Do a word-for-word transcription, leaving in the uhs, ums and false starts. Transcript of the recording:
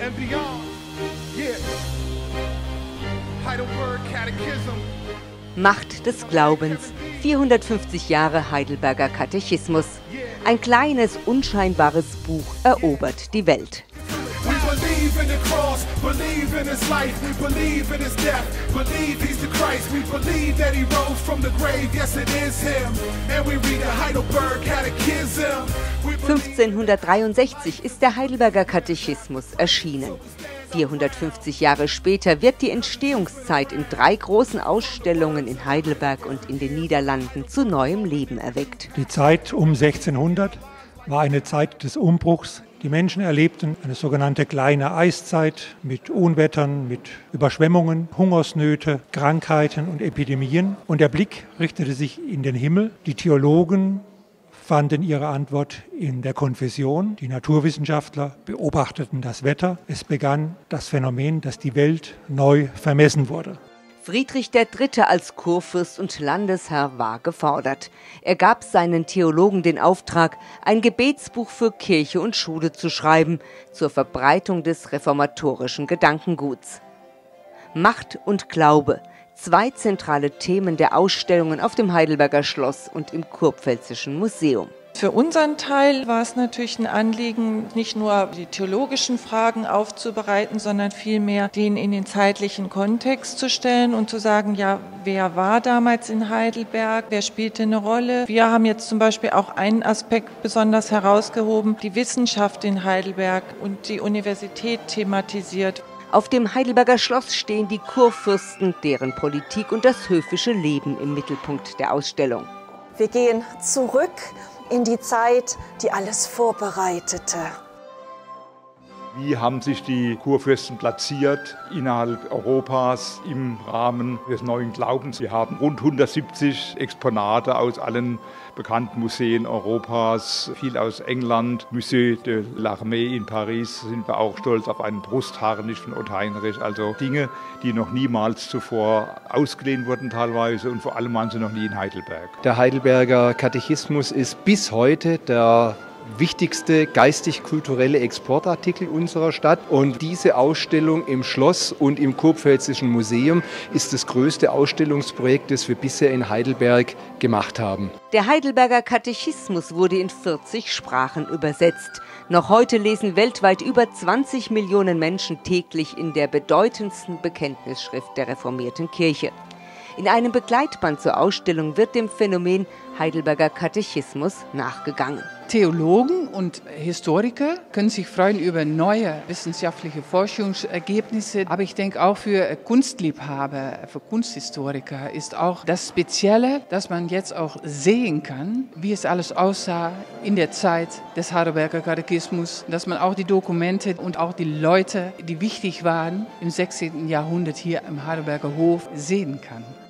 and beyond. Yeah. Heidelberg Catechism. Macht des Glaubens. vierhundertfünfzig Jahre Heidelberger Katechismus. Ein kleines, unscheinbares Buch erobert die Welt. We believe in the cross, believe in his life, we believe in his death, believe he's the Christ, we believe that he rose from the grave, yes it is him, and we read the Heidelberg Catechism. fünfzehnhundertdreiundsechzig ist der Heidelberger Katechismus erschienen. vierhundertfünfzig Jahre später wird die Entstehungszeit in drei großen Ausstellungen in Heidelberg und in den Niederlanden zu neuem Leben erweckt. Die Zeit um sechzehnhundert war eine Zeit des Umbruchs. Die Menschen erlebten eine sogenannte kleine Eiszeit mit Unwettern, mit Überschwemmungen, Hungersnöte, Krankheiten und Epidemien. Und der Blick richtete sich in den Himmel. Die Theologen fanden ihre Antwort in der Konfession. Die Naturwissenschaftler beobachteten das Wetter. Es begann das Phänomen, dass die Welt neu vermessen wurde. Friedrich der Dritte als Kurfürst und Landesherr war gefordert. Er gab seinen Theologen den Auftrag, ein Gebetsbuch für Kirche und Schule zu schreiben, zur Verbreitung des reformatorischen Gedankenguts. Macht und Glaube, zwei zentrale Themen der Ausstellungen auf dem Heidelberger Schloss und im Kurpfälzischen Museum. Für unseren Teil war es natürlich ein Anliegen, nicht nur die theologischen Fragen aufzubereiten, sondern vielmehr den in den zeitlichen Kontext zu stellen und zu sagen, ja, wer war damals in Heidelberg, wer spielte eine Rolle. Wir haben jetzt zum Beispiel auch einen Aspekt besonders herausgehoben, die Wissenschaft in Heidelberg und die Universität thematisiert. Auf dem Heidelberger Schloss stehen die Kurfürsten, deren Politik und das höfische Leben im Mittelpunkt der Ausstellung. Wir gehen zurück in die Zeit, die alles vorbereitete. Wie haben sich die Kurfürsten platziert innerhalb Europas im Rahmen des neuen Glaubens? Wir haben rund hundertsiebzig Exponate aus allen bekannten Museen Europas, viel aus England. Musée de l'Armée in Paris sind wir auch stolz auf einen Brustharnisch von Ott Heinrich. Also Dinge, die noch niemals zuvor ausgeliehen wurden teilweise und vor allem waren sie noch nie in Heidelberg. Der Heidelberger Katechismus ist bis heute der wichtigste geistig-kulturelle Exportartikel unserer Stadt. Und diese Ausstellung im Schloss und im Kurpfälzischen Museum ist das größte Ausstellungsprojekt, das wir bisher in Heidelberg gemacht haben. Der Heidelberger Katechismus wurde in vierzig Sprachen übersetzt. Noch heute lesen weltweit über zwanzig Millionen Menschen täglich in der bedeutendsten Bekenntnisschrift der reformierten Kirche. In einem Begleitband zur Ausstellung wird dem Phänomen Heidelberger Katechismus nachgegangen. Theologen und Historiker können sich freuen über neue wissenschaftliche Forschungsergebnisse. Aber ich denke auch für Kunstliebhaber, für Kunsthistoriker ist auch das Spezielle, dass man jetzt auch sehen kann, wie es alles aussah in der Zeit des Heidelberger Katechismus. Dass man auch die Dokumente und auch die Leute, die wichtig waren im sechzehnten Jahrhundert hier im Heidelberger Hof, sehen kann.